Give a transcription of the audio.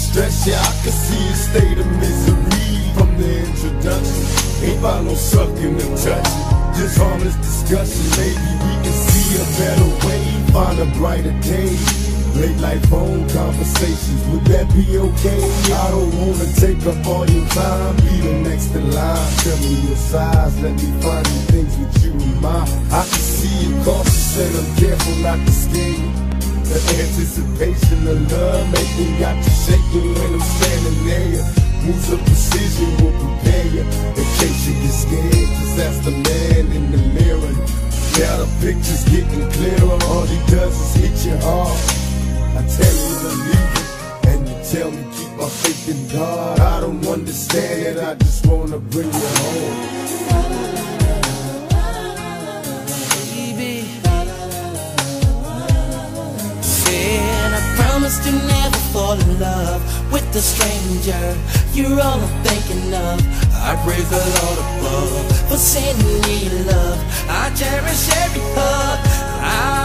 stress, yeah, I can see a state of misery from the introduction. Ain't about no sucking and touching, just harmless discussion. Maybe we can see a better way, find a brighter day. Late night phone conversations, would that be okay? I don't wanna take up all your time, be the next in line. Tell me your size, let me find some things with you in mind. I can see you cautious and I'm careful not to scare you. The anticipation of love make me got you shaking when I'm standing there. Moves of precision will prepare you in case you get scared, cause that's the man in the mirror. Now the picture's getting clearer, all he does is hit you hard. I tell you to leave it, and you tell me keep my faith in God. I don't understand it, I just wanna bring you home. Baby, said I promised to never fall in love with a stranger. You're all I'm thinking of. I praise the Lord above for sending me love. I cherish every hug.